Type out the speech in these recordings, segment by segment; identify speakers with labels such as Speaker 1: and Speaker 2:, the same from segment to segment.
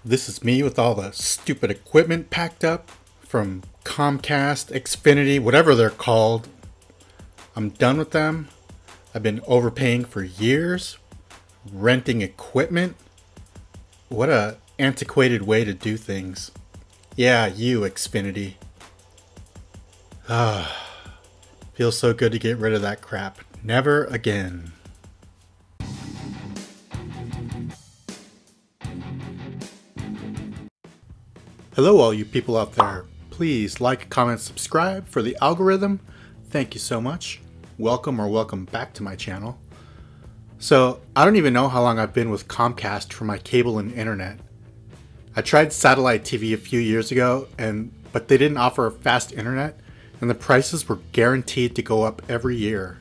Speaker 1: This is me with all the stupid equipment packed up from Comcast, Xfinity, whatever they're called. I'm done with them. I've been overpaying for years, renting equipment. What a antiquated way to do things. Yeah, you, Xfinity. Feels so good to get rid of that crap. Never again. Hello all you people out there. Please like, comment, subscribe for the algorithm. Thank you so much. Welcome or welcome back to my channel. So, I don't even know how long I've been with Comcast for my cable and internet. I tried satellite TV a few years ago, but they didn't offer fast internet, and the prices were guaranteed to go up every year.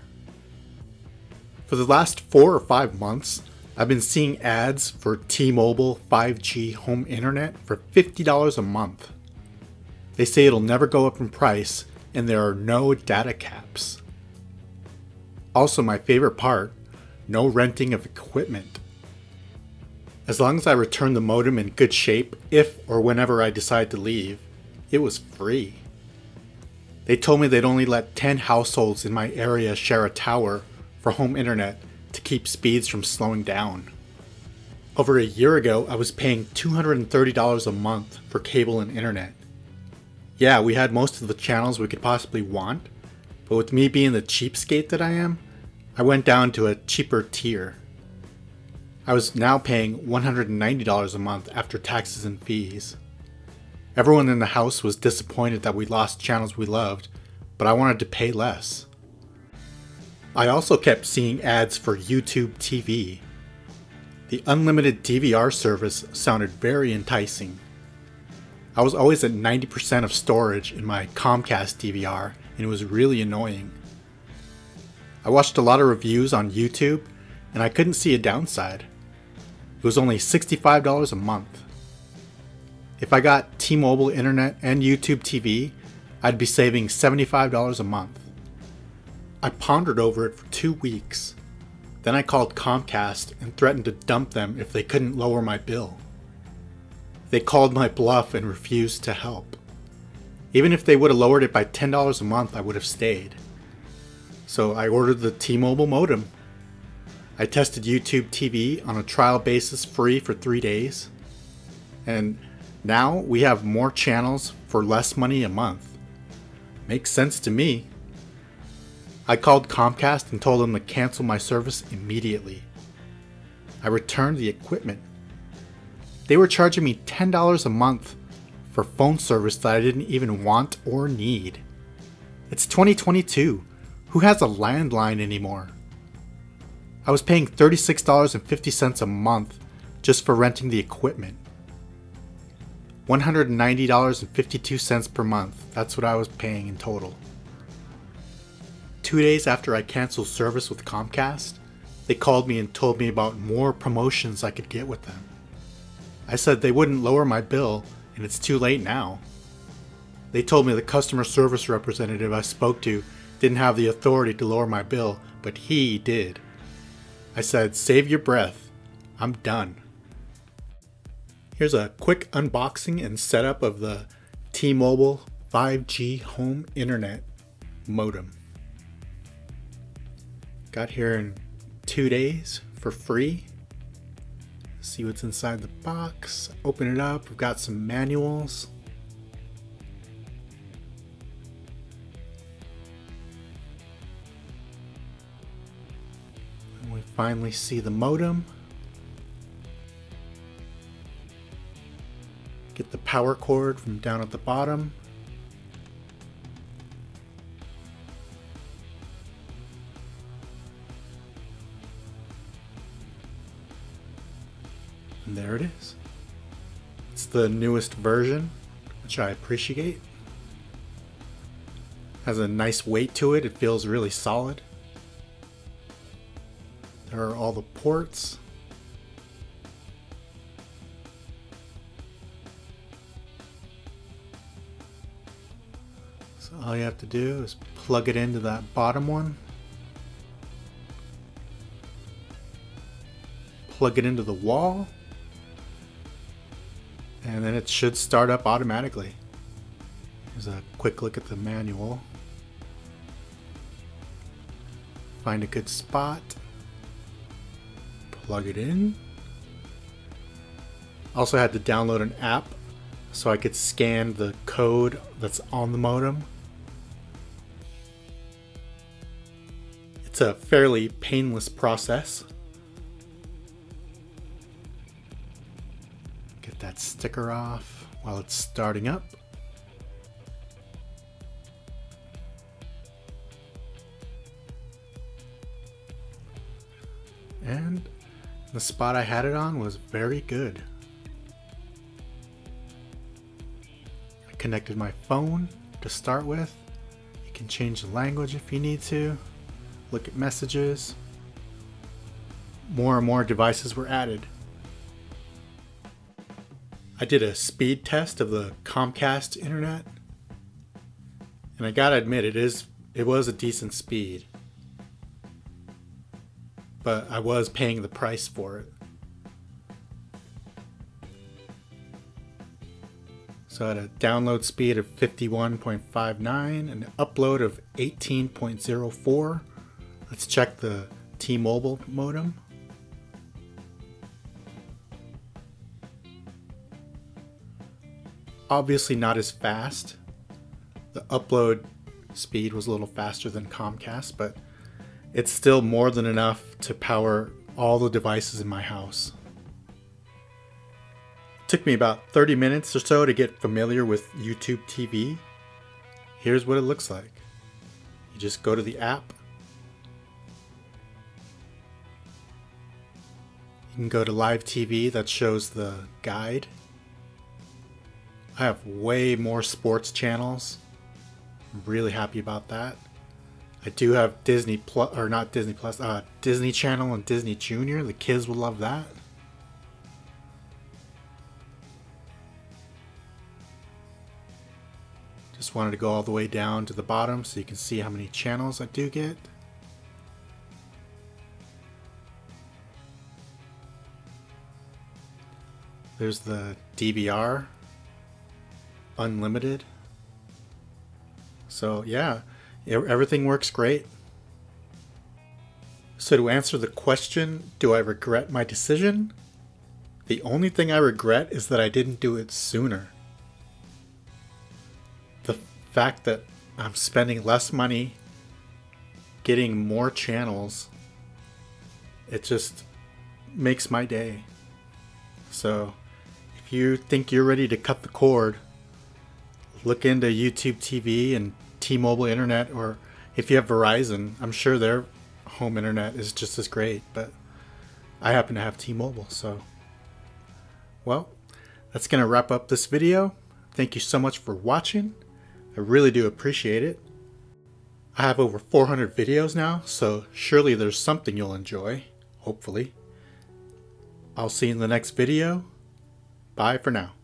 Speaker 1: For the last 4 or 5 months, I've been seeing ads for T-Mobile 5G home internet for $50 a month. They say it'll never go up in price, and there are no data caps. Also, my favorite part, no renting of equipment. As long as I return the modem in good shape if or whenever I decide to leave, it was free. They told me they'd only let 10 households in my area share a tower for home internet to keep speeds from slowing down. Over a year ago, I was paying $230 a month for cable and internet. Yeah, we had most of the channels we could possibly want, but with me being the cheapskate that I am, I went down to a cheaper tier. I was now paying $190 a month after taxes and fees. Everyone in the house was disappointed that we lost channels we loved, but I wanted to pay less. I also kept seeing ads for YouTube TV. The unlimited DVR service sounded very enticing. I was always at 90% of storage in my Comcast DVR, and it was really annoying. I watched a lot of reviews on YouTube, and I couldn't see a downside. It was only $65 a month. If I got T-Mobile internet and YouTube TV, I'd be saving $75 a month. I pondered over it for 2 weeks. Then I called Comcast and threatened to dump them if they couldn't lower my bill. They called my bluff and refused to help. Even if they would have lowered it by $10 a month, I would have stayed. So I ordered the T-Mobile modem. I tested YouTube TV on a trial basis free for 3 days. And now we have more channels for less money a month. Makes sense to me. I called Comcast and told them to cancel my service immediately. I returned the equipment. They were charging me $10 a month for phone service that I didn't even want or need. It's 2022. Who has a landline anymore? I was paying $36.50 a month just for renting the equipment. $190.52 per month. That's what I was paying in total. 2 days after I canceled service with Comcast, they called me and told me about more promotions I could get with them. I said they wouldn't lower my bill, and it's too late now. They told me the customer service representative I spoke to didn't have the authority to lower my bill, but he did. I said, save your breath. I'm done. Here's a quick unboxing and setup of the T-Mobile 5G home internet modem. Got here in 2 days for free. See what's inside the box. Open it up. We've got some manuals. And we finally see the modem. Get the power cord from down at the bottom. And there it is. It's the newest version, which I appreciate. Has a nice weight to it. It feels really solid. There are all the ports. So all you have to do is plug it into that bottom one. Plug it into the wall. and then it should start up automatically. Here's a quick look at the manual. Find a good spot, plug it in. Also had to download an app so I could scan the code that's on the modem. It's a fairly painless process. Get that sticker off while it's starting up. And the spot I had it on was very good. I connected my phone to start with. You can change the language if you need to. Look at messages. More and more devices were added. I did a speed test of the Comcast internet, and I gotta admit it was a decent speed. But I was paying the price for it. So I had a download speed of 51.59 and an upload of 18.04. Let's check the T-Mobile modem. Obviously not as fast. The upload speed was a little faster than Comcast, but it's still more than enough to power all the devices in my house. It took me about 30 minutes or so to get familiar with YouTube TV. Here's what it looks like. You just go to the app. You can go to live TV that shows the guide. I have way more sports channels. I'm really happy about that. I do have Disney Plus, or not Disney Plus, Disney Channel and Disney Junior. The kids will love that. Just wanted to go all the way down to the bottom so you can see how many channels I do get. There's the DVR, unlimited. So yeah. Everything works great. So to answer the question, do I regret my decision? The only thing I regret is that I didn't do it sooner. The fact that I'm spending less money, getting more channels, it just makes my day. So if you think you're ready to cut the cord, look into YouTube TV and T-Mobile internet, or if you have Verizon, I'm sure their home internet is just as great, but I happen to have T-Mobile, so. Well, that's going to wrap up this video. Thank you so much for watching. I really do appreciate it. I have over 400 videos now, so surely there's something you'll enjoy, hopefully. I'll see you in the next video. Bye for now.